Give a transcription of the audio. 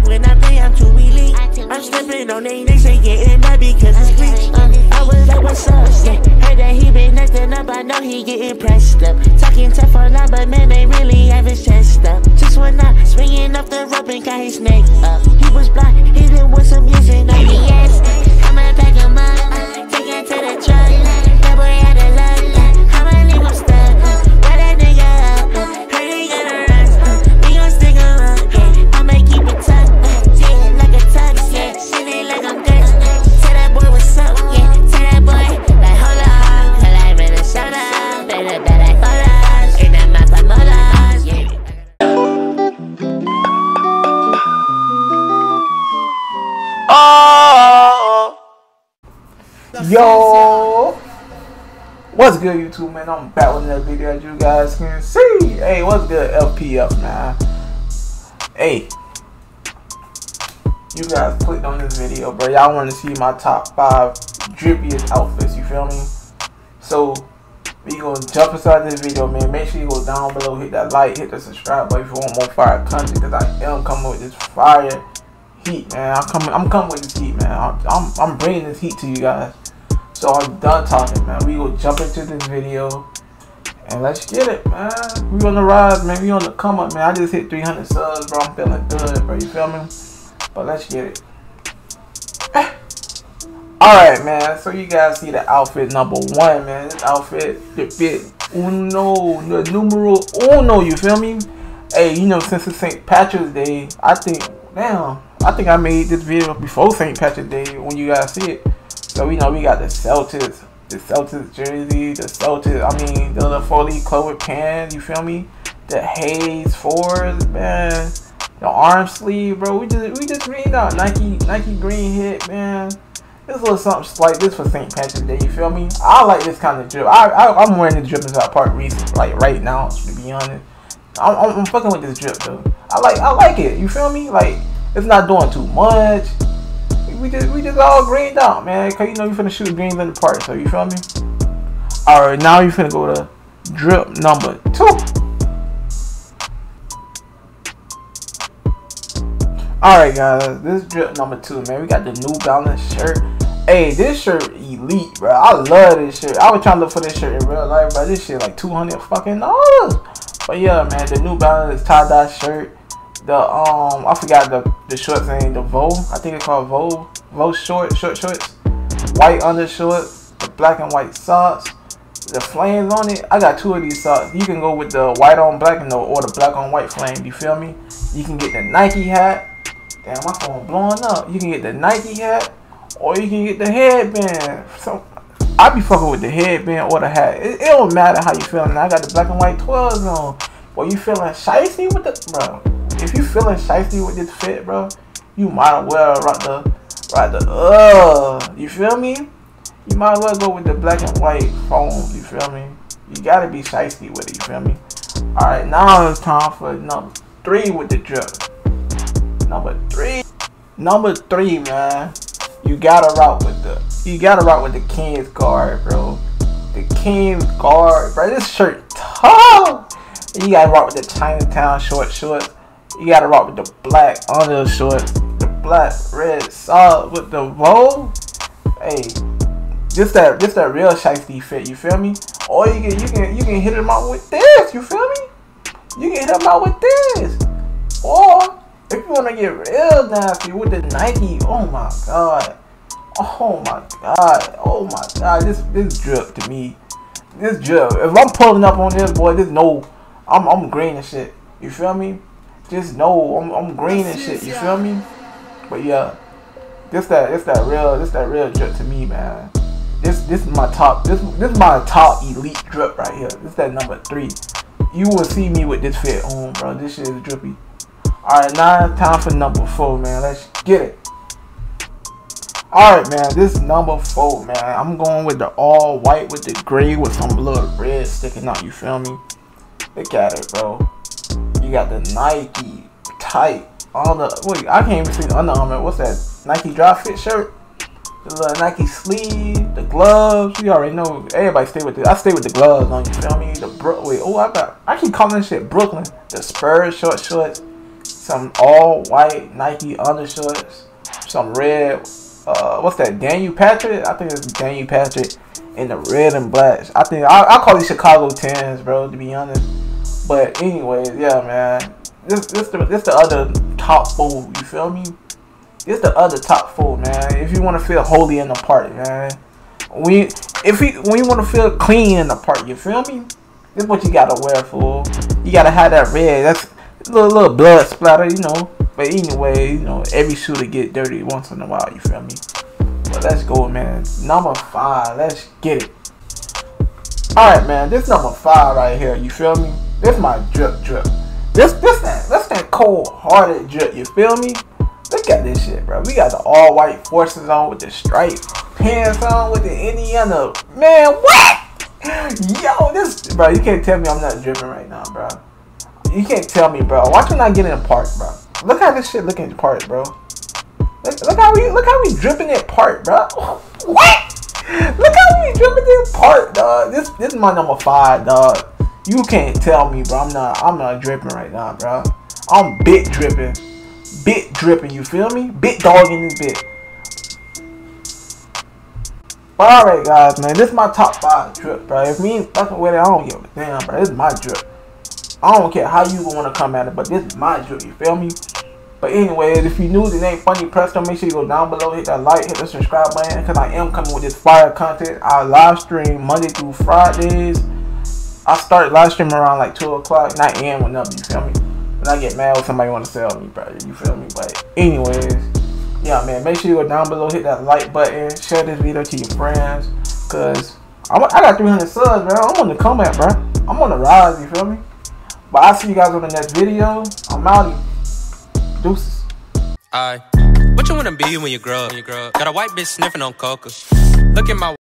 when I play, I'm too elite. I'm stepping on they necks, they getting mad because it's bleach. I was like, what's up? Yeah. Heard that he been acting up, I know he getting pressed up. Talking tough on line, but man, they really have his chest up. Just when I swinging up the rope and got his neck up. He was blind, he didn't want some music, no he asked. I'ma pack him up, take him to the truck. That boy had a luck, I'ma leave him stuck. Why that nigga up, heard he gonna run. We gon' stick around, yeah. I'ma keep it tough, yeah, like a tux, yeah. Shit ain't like I'm good. Tell that boy what's up, yeah. Tell that boy, like hold up, cause I better shut up, better bet I photos, ain't that my promoters, yeah. Oh, yo, what's good, YouTube, man? I'm back with another video, as you guys can see. Hey, what's good, LPF, man? Hey, you guys clicked on this video, bro. Y'all want to see my top 5 drippiest outfits, you feel me? So we gonna jump inside this video, man. Make sure you go down below, hit that like, hit the subscribe button if you want more fire content, because I am coming with this fire heat, man. I'm coming with this heat, man. I'm bringing this heat to you guys. So I'm done talking, man. We gonna jump into this video and let's get it, man. We on the rise, man. We on the come up, man. I just hit 300 subs, bro. I'm feeling good, bro. You feel me? But let's get it. Alright, man. So you guys see the outfit number 1, man. This outfit, the fit uno, the numero uno. You feel me? Hey, you know, since it's St. Patrick's Day, I think I made this video before St. Patrick's Day when you guys see it. So, you know, we got the Celtics jersey, the Celtics, I mean, the 4-leaf clover pants, you feel me? The Haze 4s, man. The arm sleeve, bro. We just read out Nike green hit, man. This little something like this for St. Patrick's Day, you feel me? I like this kind of drip. I'm wearing this drip inside Park recently, like right now, to be honest. I'm fucking with this drip, though. I like it, you feel me? Like, it's not doing too much. We just all greened out, man. Cause you know you finna shoot greens in the park, so you feel me? Alright, now you finna go to drip number 2. Alright, guys, this drip number 2, man. We got the New Balance shirt. Hey, this shirt elite, bro. I love this shirt. I was trying to look for this shirt in real life, but this shit like $200 fucking dollars. But yeah, man, the New Balance tie-dye shirt. The I forgot the shorts name, the Vo. I think it's called Vo short shorts. White undershorts, the black and white socks, the flames on it. I got 2 of these socks. You can go with the white on black and or the black on white flame. You feel me? You can get the Nike hat. Damn, my phone blowing up. You can get the Nike hat, or you can get the headband. So I be fucking with the headband or the hat. It don't matter how you feeling. I got the black and white 12s on. Boy, you feeling shicey with the bro? If you feeling shicey with this fit, bro, you might as well rock the you feel me? You might as well go with the black and white foam, you feel me? You gotta be shicey with it, you feel me? Alright, now it's time for number 3 with the drip. Number 3, man. You gotta rock with the King's Guard, bro. The King's Guard, bro. This shirt tough. You gotta rock with the Chinatown shorts. You gotta rock with the black undershorts, the black red sock with the Vogue. Hey, just that real shiesty fit, you feel me? Or you can hit them out with this, you feel me? You can hit them out with this. Or if you wanna get real nasty with the Nike, oh my god. This drip to me. This drip. If I'm pulling up on this, boy, just know I'm green and shit. You feel me? Just know I'm green and shit. You feel me? But yeah, this that real drip to me, man. This is my top. This is my top elite drip right here. This is that number 3. You will see me with this fit on, bro. This shit is drippy. All right, now it's time for number 4, man. Let's get it. Alright, man, this number 4, man. I'm going with the all white with the gray with some little red sticking out, you feel me? Look at it, bro. You got the Nike tight on the, wait, I can't even see the Under Armour. What's that? Nike dry fit shirt? The little Nike sleeve, the gloves. You already know, everybody stay with I stay with the gloves on, you feel me? I keep calling this shit Brooklyn. The Spurs shorts. some all white Nike undershorts, some red, what's that, Daniel Patrick? I think it's Daniel Patrick in the red and black. I think I call these Chicago 10s, bro, to be honest. But anyways, yeah, man, this the other top 4, you feel me? This the other top 4, man. If you want to feel holy in the party, man. When you want to feel clean in the party, you feel me? This is what you gotta wear, fool. You gotta have that red. That's a little blood splatter, you know. But anyway, you know, every shooter get dirty once in a while, you feel me? But let's go, man. Number 5, let's get it. Alright, man, this number 5 right here, you feel me? This my drip. That's that cold-hearted drip, you feel me? Look at this shit, bro. We got the all-white forces on with the striped pants on with the Indiana. Man, what? Yo, this, bro, you can't tell me I'm not dripping right now, bro. You can't tell me, bro. Watch when I get in the park, bro. Look how this shit looking in the park, bro. Look how we dripping that part, bro. What? Look how we dripping this part, dog. This is my number 5, dog. You can't tell me, bro. I'm not dripping right now, bro. I'm bit dripping. Bit dripping, you feel me? Bit dog in this bit. But alright, guys, man, this is my top 5 drip, bro. If me ain't fucking with it, I don't give a damn, bro. This is my drip. I don't care how you want to come at it, but this is my drip, you feel me? But anyways, if you new, it ain't funny, presto, make sure you go down below, hit that like, hit the subscribe button, because I am coming with this fire content. I live stream Monday through Fridays. I start live streaming around like 2 o'clock, 9 a.m. whenever, you feel me? When I get mad when somebody want to sell me, bro, you feel me? But anyways, yeah, man, make sure you go down below, hit that like button, share this video to your friends, because I got 300 subs, bro. I'm on the comeback, bro. I'm on the rise, you feel me? But I'll see you guys on the next video. I'm out. Deuces. What you wanna be when you grow up? Got a white bitch sniffing on coca. Look at my